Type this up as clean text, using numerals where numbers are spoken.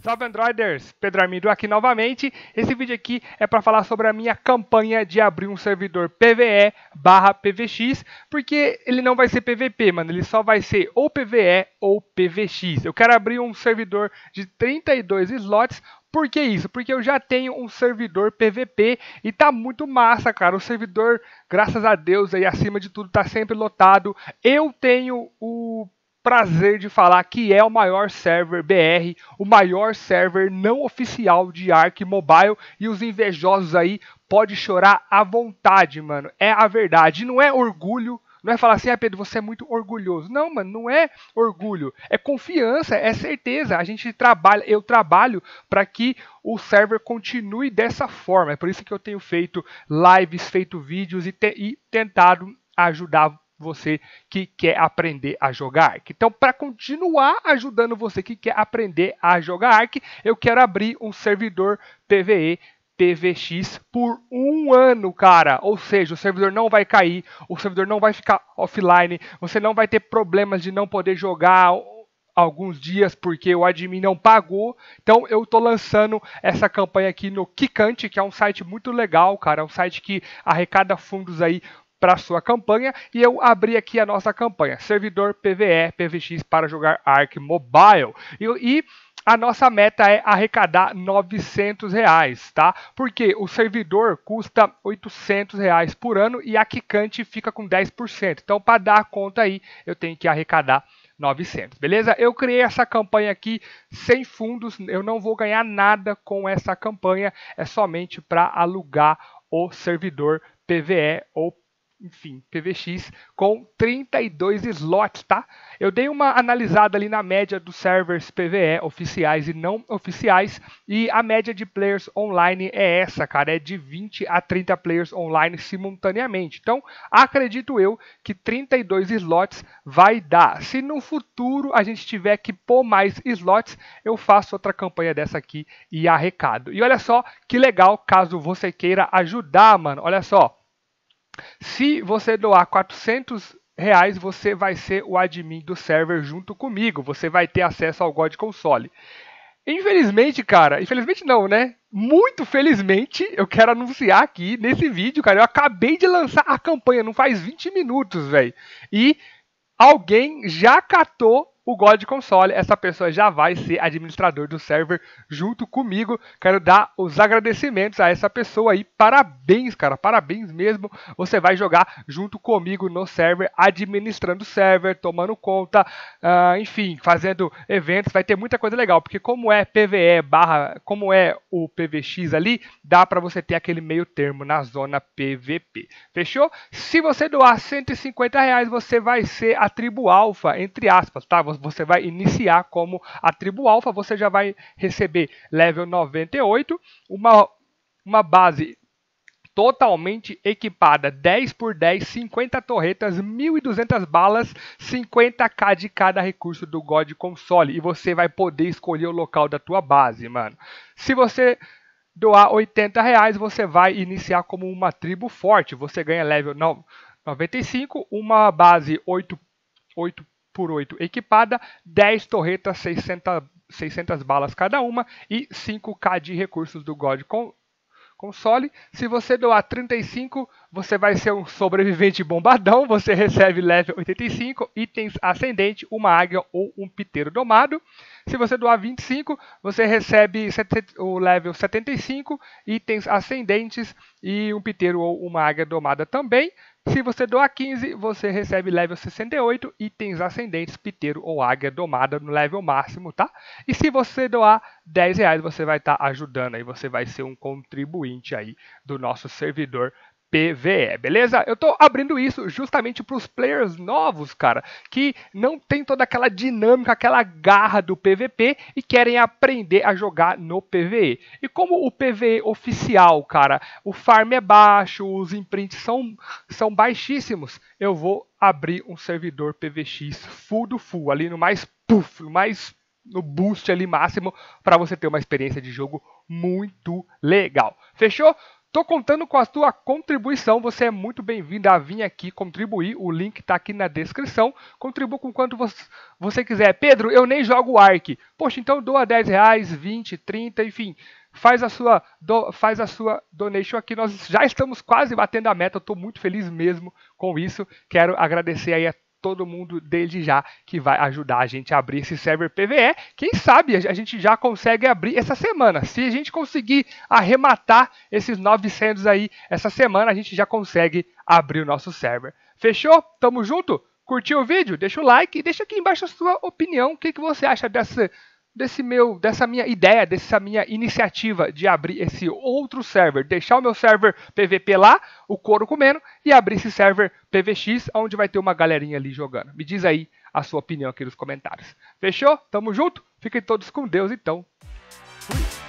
Salve Androiders, Pedro Armindo aqui novamente. Esse vídeo aqui é para falar sobre a minha campanha de abrir um servidor PvE/PvX, porque ele não vai ser PVP, mano, ele só vai ser ou PvE ou PvX. Eu quero abrir um servidor de 32 slots. Por que isso? Porque eu já tenho um servidor PVP e tá muito massa, cara. O servidor, graças a Deus, aí acima de tudo, tá sempre lotado. Eu tenho o prazer de falar que é o maior server BR, o maior server não oficial de Ark Mobile, e os invejosos aí podem chorar à vontade, mano. É a verdade, não é orgulho. Não é falar assim, ah, Pedro, você é muito orgulhoso. Não, mano, não é orgulho. É confiança, é certeza. A gente trabalha, eu trabalho para que o server continue dessa forma. É por isso que eu tenho feito lives, feito vídeos e tentado ajudar você que quer aprender a jogar Ark. Então, para continuar ajudando você que quer aprender a jogar Ark, eu quero abrir um servidor PvE PvX por um ano, cara. Ou seja, o servidor não vai cair, o servidor não vai ficar offline, você não vai ter problemas de não poder jogar alguns dias porque o admin não pagou. Então eu tô lançando essa campanha aqui no Kikante, que é um site muito legal, cara. É um site que arrecada fundos aí para sua campanha, e eu abri aqui a nossa campanha, servidor PvE PvX para jogar Ark Mobile. E a nossa meta é arrecadar R$900, tá? Porque o servidor custa R$800 por ano e a Kikante fica com 10%. Então, para dar a conta aí, eu tenho que arrecadar 900, beleza? Eu criei essa campanha aqui sem fundos, eu não vou ganhar nada com essa campanha, é somente para alugar o servidor PvE ou enfim, PvX com 32 slots, tá? Eu dei uma analisada ali na média dos servers PvE oficiais e não oficiais, e a média de players online é essa, cara, é de 20 a 30 players online simultaneamente. Então, acredito eu que 32 slots vai dar. Se no futuro a gente tiver que pôr mais slots, eu faço outra campanha dessa aqui e arrecado. E olha só que legal, caso você queira ajudar, mano, olha só. Se você doar R$400, você vai ser o admin do server junto comigo. Você vai ter acesso ao God Console. Infelizmente, cara, infelizmente não, né? Muito felizmente, eu quero anunciar aqui nesse vídeo, cara, eu acabei de lançar a campanha, não faz 20 minutos, velho. E alguém já catou o God Console, essa pessoa já vai ser administrador do server junto comigo. Quero dar os agradecimentos a essa pessoa aí. Parabéns, cara, parabéns mesmo. Você vai jogar junto comigo no server, administrando o server, tomando conta, enfim, fazendo eventos. Vai ter muita coisa legal, porque como é PvE barra, como é o PvX ali, dá para você ter aquele meio termo na zona PvP. Fechou? Se você doar R$150, você vai ser a tribo alfa, entre aspas, tá? Você vai iniciar como a tribo alfa, você já vai receber level 98, uma base totalmente equipada, 10 por 10, 50 torretas, 1.200 balas, 50k de cada recurso do God Console, e você vai poder escolher o local da tua base, mano. Se você doar R$80, você vai iniciar como uma tribo forte, você ganha level 95, uma base 8 por 8 equipada, 10 torretas, 600 balas cada uma e 5k de recursos do God Console. Se você doar 35, você vai ser um sobrevivente bombadão, você recebe level 85, itens ascendente, uma águia ou um piteiro domado. Se você doar 25, você recebe o level 75, itens ascendentes e um piteiro ou uma águia domada também. Se você doar 15, você recebe level 68, itens ascendentes, piteiro ou águia domada no level máximo, tá? E se você doar R$10, você vai estar ajudando aí, você vai ser um contribuinte aí do nosso servidor PvE, beleza? Eu tô abrindo isso justamente para os players novos, cara, que não tem toda aquela dinâmica, aquela garra do PVP e querem aprender a jogar no PvE. E como o PvE oficial, cara, o farm é baixo, os imprints são baixíssimos, eu vou abrir um servidor PvX full do full, ali no mais puff, no boost ali máximo, para você ter uma experiência de jogo muito legal. Fechou? Tô contando com a sua contribuição, você é muito bem-vindo a vir aqui contribuir, o link tá aqui na descrição, contribua com quanto você quiser. Pedro, eu nem jogo Ark. Poxa, então doa R$10, 20, 30, enfim, faz a sua donation aqui, nós já estamos quase batendo a meta, eu tô muito feliz mesmo com isso, quero agradecer aí a todo mundo desde já que vai ajudar a gente a abrir esse server PvE. Quem sabe a gente já consegue abrir essa semana. Se a gente conseguir arrematar esses 900 aí essa semana, a gente já consegue abrir o nosso server. Fechou? Tamo junto? Curtiu o vídeo? Deixa o like e deixa aqui embaixo a sua opinião. O que você acha dessa minha ideia, dessa minha iniciativa de abrir esse outro server, deixar o meu server PVP lá, o couro comendo, e abrir esse server PVX, onde vai ter uma galerinha ali jogando. Me diz aí a sua opinião aqui nos comentários. Fechou? Tamo junto? Fiquem todos com Deus, então. Fui.